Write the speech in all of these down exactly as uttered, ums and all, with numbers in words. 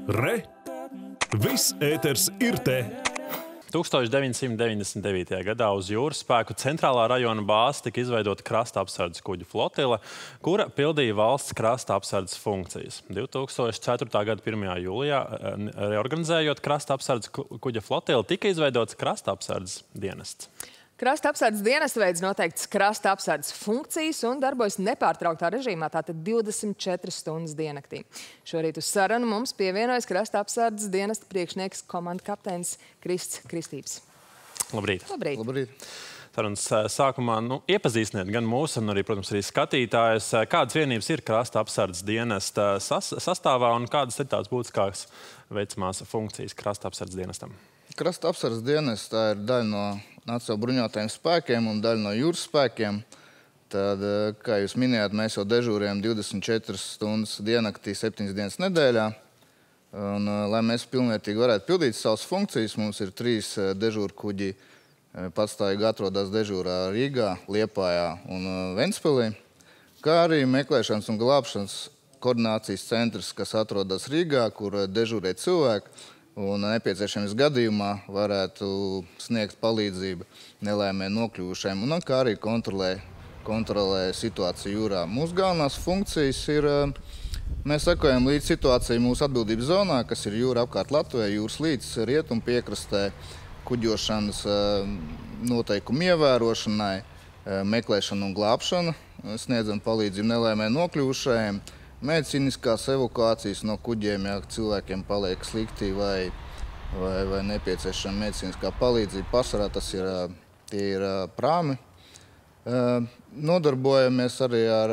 Re! Viss ēters ir te! tūkstoš deviņsimt deviņdesmit devītajā gadā uz jūras spēku centrālā rajona bāzes tika izveidota krasta apsardzes kuģu flotile, kura pildīja valsts krasta apsardzes funkcijas. divi tūkstoši ceturtā gada pirmajā jūlijā, reorganizējot krasta apsardzes kuģa flotili, tika izveidots krasta apsardzes dienests. Krasta apsardzes dienesta veids noteikts krasta apsardzes funkcijas un darbojas nepārtrauktā režīmā, tātad divdesmit četras stundas diennaktī. Šorīt uz sarunu mums pievienojas krasta apsardzes dienesta priekšnieks komandu kapteinis Krists Kristīps. Labrīt. Labrīt. Labrīt. Sarunas sākumā nu, iepazīstiniet gan mūsu, un arī, protams, arī skatītājus, kādas vienības ir krasta apsardzes dienesta sas sastāvā un kādas ir tās būtiskākas veicamās funkcijas krasta apsardzes dienestam. Krasta apsardzes dienests tā ir daļa no Nacionālajiem bruņotajiem spēkiem un daļa no jūras spēkiem. Tad, kā jūs minējāt, mēs jau dežūrējam divdesmit četras stundas diennaktī, septiņas dienas nedēļā. Un, lai mēs pilnvērtīgi varētu pildīt savas funkcijas, mums ir trīs dežūrkuģi patstāvīgi atrodas dežūrā Rīgā, Liepājā un Ventspilī, kā arī meklēšanas un glābšanas koordinācijas centrs, kas atrodas Rīgā, kur dežūrē cilvēki. Un nepieciešams gadījumā varētu sniegt palīdzību nelaimē nokļuvušajiem, un kā arī kontrolē, kontrolē situāciju jūrā. Mūsu galvenās funkcijas ir, mēs sekojam līdz situācijai mūsu atbildības zonā, kas ir jūra apkārt Latvijai, jūras līdz rietumu piekrastē, kuģošanas noteikumu ievērošanai, meklēšanu un glābšanu, sniedzam palīdzību nelaimē nokļuvušajiem, medicīniskās evakuācijas no kuģiem, ja cilvēkiem paliek slikti vai, vai, vai nepieciešama medicīniskā palīdzība. Pārsvarā tas ir, tie ir prāmi. Nodarbojamies arī ar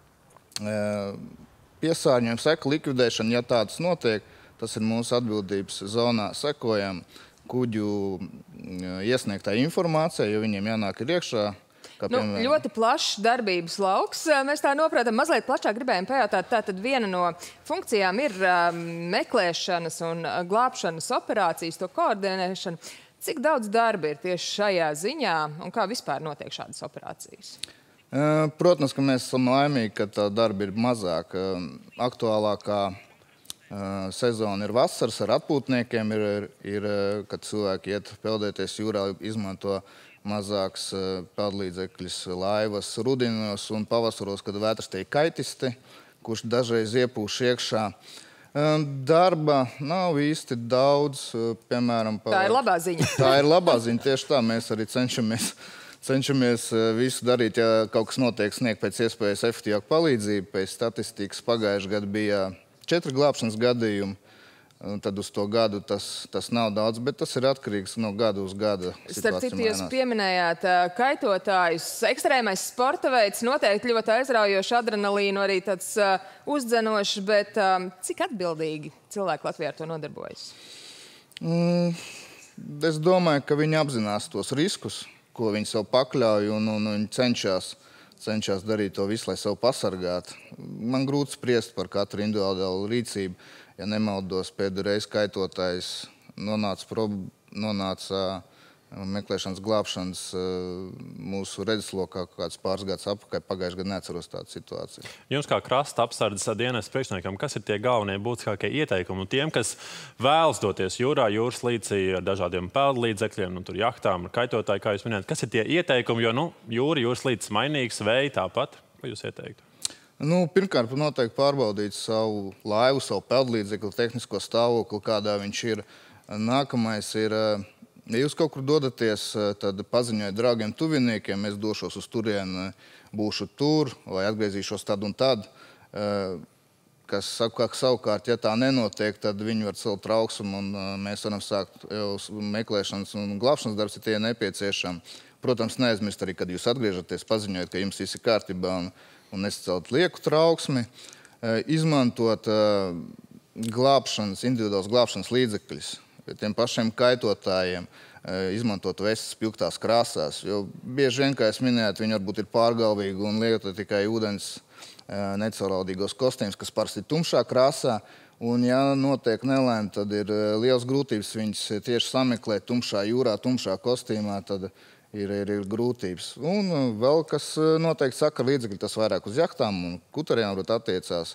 piesārņojumu seku likvidēšanu, ja tādas notiek. Tas ir mūsu atbildības zonā. Sekojam kuģu iesniegtā informācija, jo viņiem jānāk ir iekšā. Nu, ļoti plašs darbības lauks. Mēs tā noprātam, mazliet plašāk gribējām pajautāt. Tātad viena no funkcijām ir meklēšanas un glābšanas operācijas, to koordinēšana. Cik daudz darba ir tieši šajā ziņā un kā vispār notiek šādas operācijas? Protams, ka mēs esam laimīgi, ka tā darba ir mazāk. Aktuālākā sezona ir vasaras ar atpūtniekiem, ir, ir, kad cilvēki iet peldēties jūrā, izmanto mazāks peldlīdzekļus laivas rudenos un pavasaros, kad vētras tiek kaitisti, kurš dažreiz iepūš iekšā. Darba nav īsti daudz, piemēram... Tā ir labā ziņa. Tā ir labā ziņa, tieši tā. Mēs arī cenšamies, cenšamies visu darīt, ja kaut kas notiek, sniegt pēc iespējas efektīvāku palīdzību. Pēc statistikas pagājušajā gadā bija četri glābšanas gadījumi. Tad uz to gadu tas, tas nav daudz, bet tas ir atkarīgs no gada uz gada. Starp citu, jūs pieminējāt kaitotājus. Ekstrēmais sporta veids noteikti ļoti aizraujoši, adrenalīnu arī tāds uh, uzdzenošs, bet um, cik atbildīgi cilvēki Latvijā ar to nodarbojas? Mm, es domāju, ka viņi apzinās tos riskus, ko viņi sev pakļauj, un, un viņi cenšas, cenšas darīt to visu, lai sev pasargātu. Man grūti spriest par katru individuālu rīcību. Ja nemaldos, pēdējo reizi kaitotājs nonāca, prob... nonāca meklēšanas glābšanas mūsu redzeslokā kāds pāris gadus apakaļ, pagājušajā gadā neatceros tādu situāciju. Jums kā krasta apsardzes dienesta priekšniekam, kas ir tie galvenie būtiskākie ieteikumi? Tiem, kas vēlas doties jūrā, jūras līcī ar dažādiem peldlīdzekļiem, nu, tur jahtām, ar kaitotāju, kā jūs minējat, kas ir tie ieteikumi? Jo nu, jūra, jūras līcis mainīgs, vēji tāpat. Ko jūs ieteiktu? Nu, pirmkārt, noteikti pārbaudīt savu laivu, savu peldlīdzekli, tehnisko stāvokli, kādā viņš ir. Nākamais ir, ja jūs kaut kur dodaties, tad paziņojiet draugiem, tuviniekiem, es došos uz turieni, būšu tur vai atgriezīšos tad un tad. Kas saka, savukārt, ja tā nenotiek, tad viņi var celt trauksmu un mēs varam sākt jau meklēšanas un glābšanas darbs, ja tie ir nepieciešami. Protams, neaizmirst arī, kad jūs atgriežaties, paziņojat, ka jums viss ir kārtībā un un nesacelt lieku trauksmi, izmantot glābšanas, individuāls glābšanas līdzekļus, tiem pašiem kaitotājiem, izmantot vestes spilgtās krāsās, jo bieži vien, kā es minētu, viņi varbūt ir pārgalvīgi un lietot tikai ūdens necaurlaudīgos kostīmus, kas parasti ir tumšā krāsā, un ja notiek nelaime, tad ir liels grūtības viņus tieši sameklēt tumšā jūrā, tumšā kostīmā, tad ir, ir, ir grūtības. Un vēl, kas noteikti saka līdzekļi, tas vairāk uz jahtām un kutariem, varbūt attiecās.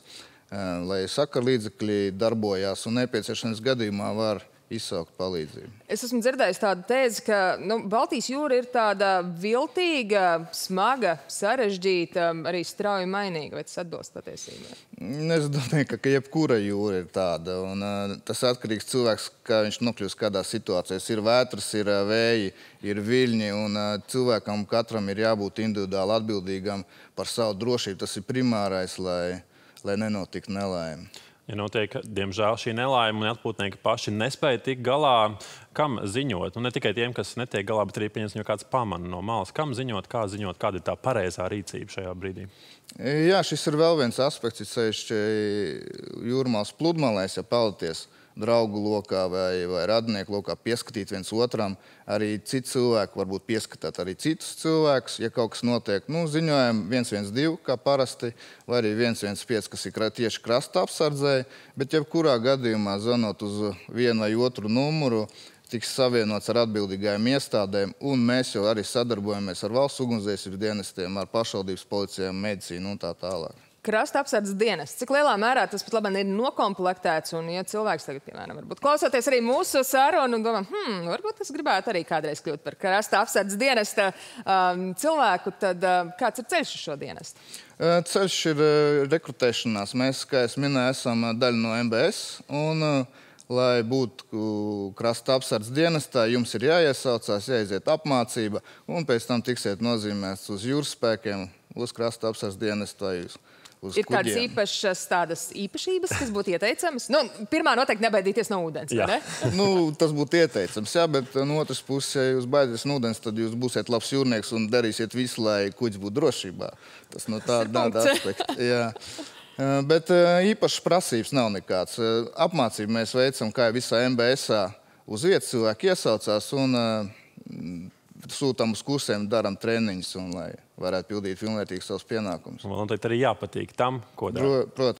lai sakarlīdzekļi darbojās un nepieciešams gadījumā var izsaukt palīdzību. Es esmu dzirdējis tādu tēzi, ka nu, Baltijas jūra ir tāda viltīga, smaga, sarežģīta, arī strauji mainīga. Vai tas atbilst patiesībai? Es domāju, ka, ka jebkura jūra ir tāda. Un, uh, tas atkarīgs cilvēks, kā viņš nokļūst kādā situācijā. Ir vētras, ir uh, vēji, ir viļņi, un uh, cilvēkam katram ir jābūt individuāli atbildīgam par savu drošību. Tas ir primārais, lai, lai nenotiktu nelaime. Ja notiek, diemžēl, šī nelaime un atpūtnieki paši nespēja tikt galā, kam ziņot? Un ne tikai tiem, kas netiek galā, bet arī pieņems, jo kāds pamana no malas. Kam ziņot, kā ziņot, kāda ir tā pareizā rīcība šajā brīdī? Jā, šis ir vēl viens aspekts, ir sevišķi jūrmālas pludmalēs, ja palities draugu lokā vai, vai radinieku lokā, pieskatīt viens otram. Arī citi cilvēki varbūt pieskatāt arī citus cilvēkus. Ja kaut kas notiek, nu, ziņojam viens viens divi, kā parasti, vai arī viens viens pieci, kas ir tieši krasta apsardzēji. Bet jebkurā gadījumā zvanot uz vienu vai otru numuru, tiks savienots ar atbildīgajām iestādēm, un mēs jau arī sadarbojamies ar valsts ugunsdzēsības dienestiem, ar pašvaldības policijām, medicīnu un tā tālāk. Krasta apsardzes dienests. Cik lielā mērā tas pat labāk ir nokomplektēts? Un, ja cilvēks tagad, piemēram, varbūt klausoties arī mūsu sarunu un domā, hmm, varbūt es gribētu arī kādreiz kļūt par krasta apsardzes dienesta um, cilvēku, tad uh, kāds ir ceļš uz šo dienestu? Uh, ceļš ir uh, rekrutēšanās. Mēs, kā es minēju, esam daļa no M B S. Un, uh, lai būtu krasta apsardzes dienestā, jums ir jāiesaucās, jāiziet apmācība, un pēc tam tiksiet nozīmēts uz jūras spēkiem, uz krasta apsardzes dienestu vai uz Ir kādas īpašas tādas īpašības, kas būtu ieteicams? Nu, pirmā noteikti nebaidīties no ūdens, vai ne? Nu, tas būtu ieteicams, jā, bet no otras puses, ja jūs baidieties no ūdens, tad jūs būsiet labs jūrnieks un darīsiet visu, lai kuģis būtu drošībā. Tas no tāda aspekta, jā. Bet īpašas prasības nav nekāds. Apmācību mēs veicam, kā visā M B S-ā, uz vietas cilvēki iesaucās un sūtām uz kursiem, darām treniņus, un lai varētu pildīt pilnvērtīgi savus pienākumus. Un noteikti arī jāpatīk tam, ko dara. Protams.